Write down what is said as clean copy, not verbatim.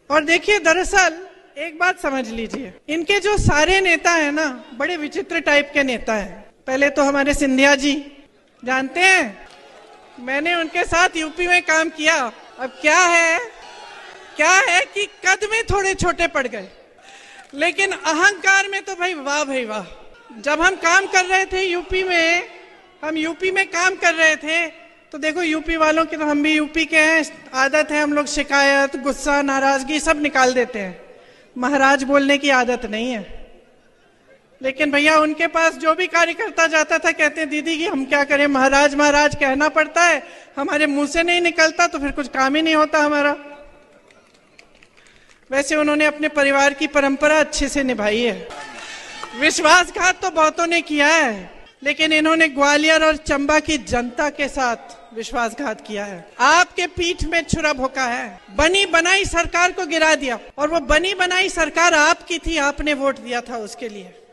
और देखिए, दरअसल एक बात समझ लीजिए, इनके जो सारे नेता हैं ना, बड़े विचित्र टाइप के नेता हैं। पहले तो हमारे सिंधिया जी, जानते हैं, मैंने उनके साथ यूपी में काम किया। अब क्या है कि कद में थोड़े छोटे पड़ गए, लेकिन अहंकार में तो भाई वाह। जब हम काम कर रहे थे यूपी में काम कर रहे थे, तो देखो यूपी वालों की, तो हम भी यूपी के हैं, आदत है हम लोग शिकायत, गुस्सा, नाराजगी सब निकाल देते हैं। महाराज बोलने की आदत नहीं है। लेकिन भैया उनके पास जो भी कार्यकर्ता जाता था, कहते हैं दीदी कि हम क्या करें, महाराज महाराज कहना पड़ता है, हमारे मुंह से नहीं निकलता तो फिर कुछ काम ही नहीं होता हमारा। वैसे उन्होंने अपने परिवार की परंपरा अच्छे से निभाई है। विश्वासघात तो बहुतों ने किया है, लेकिन इन्होंने ग्वालियर और चंबा की जनता के साथ विश्वासघात किया है। आपके पीठ में छुरा भोंका है, बनी बनाई सरकार को गिरा दिया, और वो बनी बनाई सरकार आपकी थी, आपने वोट दिया था उसके लिए।